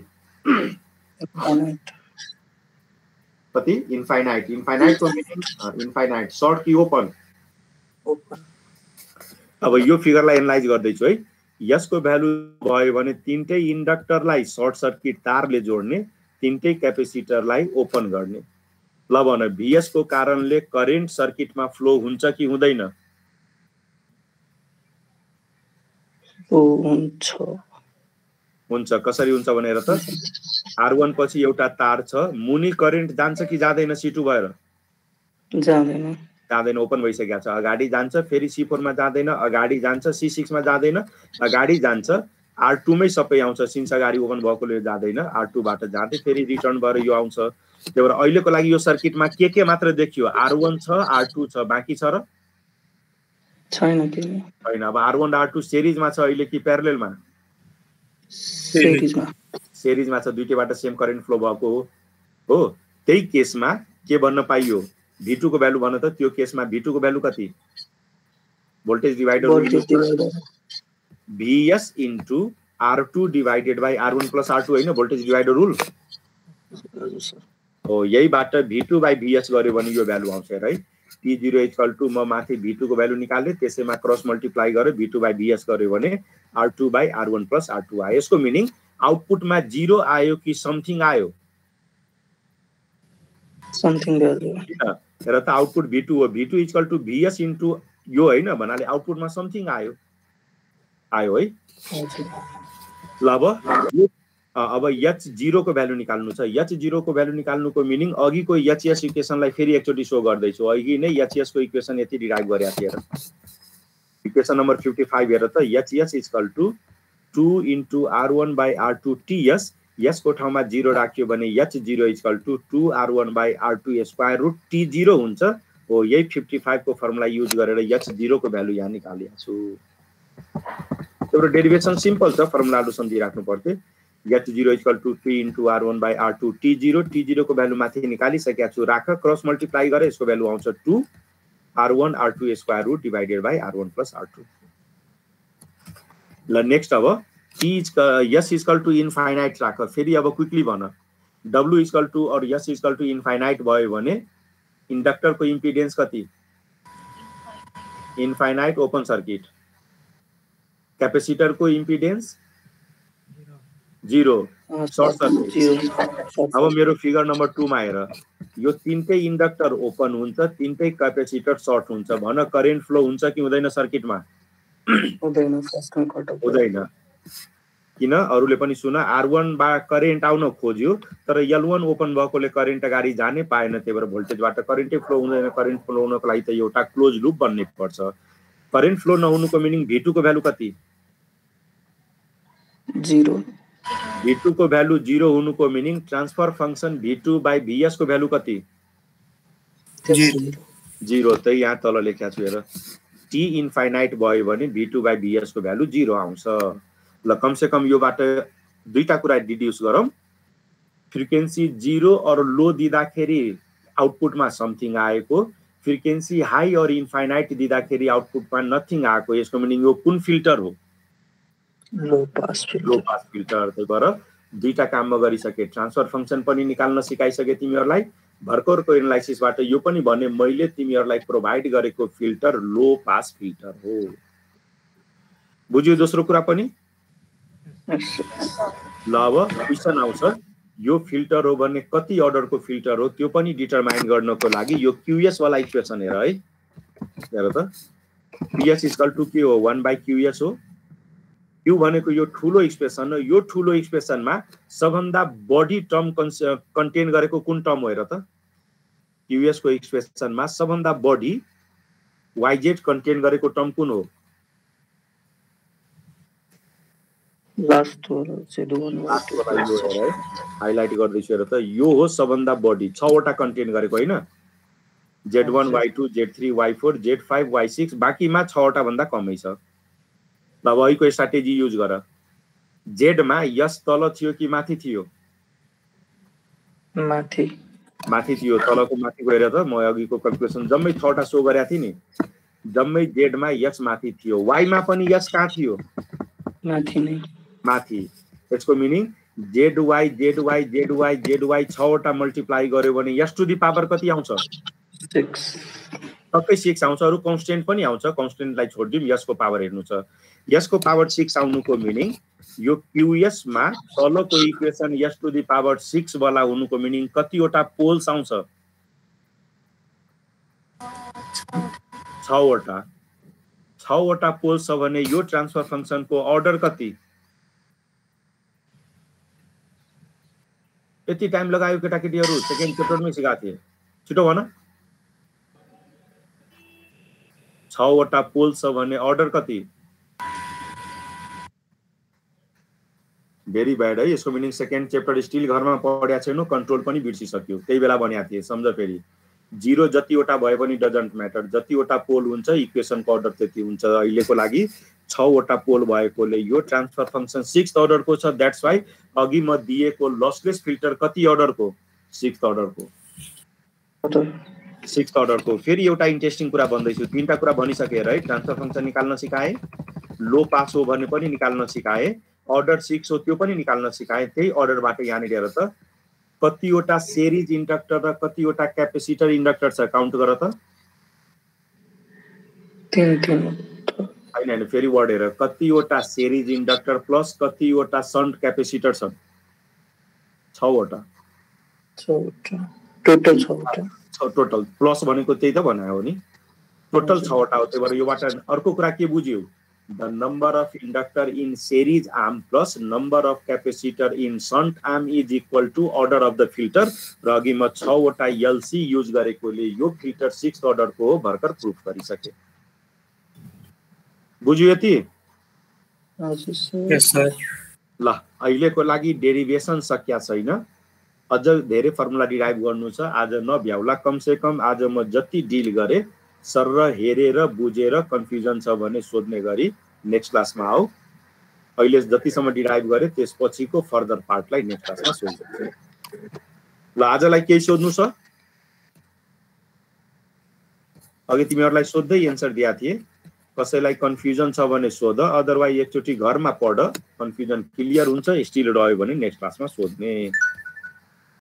कति इन्फाइनाइट को मिनिङ इन्फाइनाइट शॉर्ट कि ओपन अब यो फिगरलाई एनालाइज गर्दै छु है s को भ्यालु भयो भने तीनटै इन्डक्टरलाई शॉर्ट सर्किट तारले जोड्ने तीनटै क्यापेसिटरलाई ओपन गर्ने ल भन vs को कारणले करेन्ट सर्किटमा फ्लो हुन्छ कि हुँदैन हुन्छ कसरी हुन्छ भनेर त R1 पछि एउटा तार छ मुनि करेन्ट जान्छ कि जाँदैन C2 भएर जाँदैन ओपन भइसकेको छ अगाडि जान्छ फेरि C4 मा जाँदैन अगाडि जान्छ C6 मा जाँदैन अगाडि जान्छ R2 मै सबै आउँछ सिन्स अगाडि ओपन भएकोले जाँदैन R2 बाट जाँदै फेरि रिटर्न भएर यो आउँछ त्यही भएर अहिलेको लागि यो सर्किटमा के मात्र देखियो R1 छ R2 छ बाँकी छ र छैन के हैन अब R1 र R2 सिरिजमा छ अहिले कि प्यारललमा सिरिजमा छ दुईटैबाट सेम करेन्ट फ्लो भएको हो त्यही केसमा के भन्न पाइयो v2 को भ्यालु भन त त्यो केसमा v2 को भ्यालु कति voltage divider vs * R2 / R1 + R2 हैन भोल्टेज डिवाइडर रुल हो यहीबाट v2/vs गर्यो भने यो भ्यालु आउँछ है t0 = म माथि v2 को भ्यालु निकाले त्यसैमा क्रस मल्टिप्लाई गरे v2/vs गर्यो भने R2/R1 + R2 आयो यसको मिनिङ आउटपुटमा 0 आयो कि समथिङ आयो समथिङ भ्यालु हेर त आउटपुट v2 हो v2 = vs * यो हैन भन्नाले आउटपुटमा समथिङ आयो है ल अब h0 को भ्यालु निकाल्नु छ h0 को भ्यालु निकाल्नुको मिनिङ अघिको hs इक्वेसनलाई फेरि एकचोटी शो गर्दै छु अघि नै hs को इक्वेसन यति डिराइभ गरेका थिए र इक्वेसन नम्बर 55 हेर त hs = 2 into R1 by R2 TS, S को ठाउँमा 0 राख्यो भने H0 equal to 2 R1 by R2 square root T0 हुन्छ। हो यही 55 को फर्मुला युज गरेर H0 को भ्यालु यहाँ निकालेको छु। त्यो डेरिभेसन सिम्पल छ, फर्मुलाहरु सम्झिराख्नु पर्थ्यो। H0 equal to 3 into R1 by R2 T0, T0 को भ्यालु माथि निकालिसकेको छु। राख क्रस मल्टिप्लाई गरे यसको भ्यालु आउँछ 2 R1 R2 square root divided by R1 plus R2। ल नेक्स्ट अब S इक्वल टु इन्फाइनाइट राख। फेरि अब क्विकली भन, W equal to or S equal to infinite भयो भने इन्डक्टर को इम्पिडेन्स कति? Infinite open circuit. कैपेसिटर को इम्पिडेन्स 0 शॉर्ट सर्किट। अब मेरो फिगर नम्बर 2 मा हेर, यो तीनटै इन्डक्टर ओपन हुन्छ, तीनटै कैपेसिटर शॉर्ट हुन्छ। भन करेन्ट फ्लो हुन्छ कि हुँदैन सर्किटमा? हुँदैन। किन? अरूले पनि सुन, R1 बा करेन्ट आउन खोज्यो तर L1 ओपन भएकोले करेन्ट अगाडि जानै पाएन, त्यही भएर भोल्टेजबाट करेन्टै फ्लो हुँदैन। करेन्ट फ्लो हुनको लागि त एउटा क्लोज लूप बन्नै पर्छ। करेन्ट फ्लो नहुनुको मिनिङ V2 को भ्यालु कति? 0। V2 को भ्यालु 0 हुनुको meaning transfer function V2 by Vs को भ्यालु कति? 0। त यहाँ तल लेख्या छु हेर, T इन्फाइनाइट भयो भने V2 by Vs को भ्यालु 0 आउँछ। ल कम से कम योबाट दुईटा कुरा डिड्युस गरौँ। फ्रिक्वेन्सी 0 और लो दिँदाखेरि आउटपुटमा समथिङ आएको, फ्रिक्वेन्सी हाई और इन्फाइनाइट दिँदाखेरि आउटपुटमा नथिङ आएको। यसको मिनिङ यो कुन फिल्टर हो? Low pass filter. Low pass filter. त्यही भएर दुईटा काममा गरिसके। ट्रान्सफर फंक्सन पनि निकाल्न सिकाइसके तिमीहरूलाई। भर्खरको एनालाइसिसबाट यो पनि भने मैले तिमीहरूलाई प्रोभाइड गरेको फिल्टर लो पास फिल्टर हो। बुझ्यो दोस्रो कुरा पनि? ल अब क्वेशन आउँछ, यो फिल्टर हो भने कति अर्डर को फिल्टर हो त्यो पनि डिटरमाइन गर्नको लागि यो QS वाला इक्वेसन हेर है। हेर त, PS इक्वल टु के हो? 1 by QS हो। Q भनेको यो ठुलो एक्सप्रेसन हो। यो ठुलो एक्सप्रेसनमा सबभन्दा बढी टर्म कन्टेन गरेको कुन टर्म हो? हेर त, QS को एक्सप्रेसनमा सबभन्दा बढी YZ कन्टेन गरेको टर्म कुन हो? लास्ट वाला Z1 हाइलाइट गर्दैछु हेर त, यो हो सबभन्दा बढी। 6 वटा कन्टेन गरेको हैन? Z1 Y2 Z3 Y4 Z5 Y6, बाकीमा 6 वटा भन्दा कमै छ। अब अहिको स्ट्र्याटेजी युज गर। Z मा यस तल थियो कि माथि थियो? माथि। माथि थियो। तलको माथि गएर त म अघिको क्याल्कुलेसन जम्मै 6 वटा शो गरेको थिए नि, जम्मै Z मा यस माथि थियो। Y मा पनि यस कहाँ थियो? माथि नै। माथि। यसको meaning ZY ZY ZY ZY 6 वटा मल्टिप्लाई गर्यो भने यस टु दी पावर कति आउँछ? 6। टक्कै 6 आउँछ। अरु कन्स्टेन्ट पनि आउँछ, कन्स्टेन्टलाई छोड्दिम। यसको पावर हेर्नु छ, यसको पावर 6 आउनुको मिनिङ यो QS मा तलको equation s to the power 6 वाला हुनुको मिनिङ कतिवटा पोल्स आउँछ? 6 वटा। 6 वटा पोल्स छ भने यो ट्रान्सफर फंक्सन को अर्डर कति? यति टाइम लगायो केटाकेटीहरु? सेकेन्ड च्याप्टरमै सिकाएको थिए। छिटो भन। 6 वटा पोल्स छ भने अर्डर कति? भेरी ब्याड है। यसको मिनिङ सेकेन्ड च्याप्टर स्टिल घरमा पढ्या छैन, कन्ट्रोल पनि बिर्सिसक्यो। त्यही बेला भन्या थिए, सम्झ फेरि। 0 जतिवटा भए पनि डजन्ट म्याटर, जतिवटा पोल हुन्छ इक्वेसनको अर्डर त्यति हुन्छ। अहिलेको लागि 6 वटा पोल भएकोले यो ट्रान्सफर फंक्सन 6th अर्डर को छ। दैट्स व्हाई अघि म दिएको लसलेस फिल्टर कति अर्डर को? 6th अर्डर को। 6th अर्डर को। फेरि एउटा इन्ट्रेस्टिङ कुरा भन्दैछु। तीनटा कुरा भनिसके है। ट्रान्सफर फंक्सन निकाल्न सिकाए, लो पास हो भने पनि निकाल्न सिकाए, अर्डर 6 हो त्यो पनि निकाल्न सिकाए। त्यही अर्डरबाट यहाँ हेर त कतिवटा सिरिज इन्डक्टर र कतिवटा क्यापेसिटर इन्डक्टर छ, काउन्ट गर त। 3 हैन, फेरि वर्ड हेर, कतिवटा सिरिज इन्डक्टर प्लस कतिवटा शन्ट क्यापेसिटर छ? 6 वटा। 6 वटा टोटल 6 वटा। टोटल प्लस भनेको त्यही त भने हो नि, टोटल 6 वटा हो। त्यही भएर योबाट अर्को कुरा के बुझ्यौ? The number of inductor in series arm plus number of capacitor in shunt arm is equal to order of the filter. र अघि म 6 वटा LC युज गरेकोले यो फिल्टर 6th अर्डर को हो, भर्खर प्रुफ गरिसके। बुझ्यो यति? हजुर सर। Yes, sir. ल अहिलेको लागि डेरिभेसन सकिया छैन, अझ धेरै फर्मुला डिराइभ गर्नु छ। आज नभ्याउला, कमसे कम आज म जति डिल गरे सर र हेरेर बुझेर कन्फ्युजन छ भने सोध्ने गरी नेक्स्ट क्लासमा आऊ। अहिले जतिसम्म डिराइभ गरे त्यसपछिको फर्दर पार्टलाई नेक्स्ट क्लासमा सोध्छु। ल आजलाई केही सोध्नु छ? अघि तिमीहरूलाई सोध्दै एन्सर दिया थिए। कसैलाई कन्फ्युजन छ भने सोध, अदरवाइज एकचोटि घरमा पढ, कन्फ्युजन क्लियर हुन्छ, स्टिल रह्यो भने नेक्स्ट क्लासमा सोध्ने।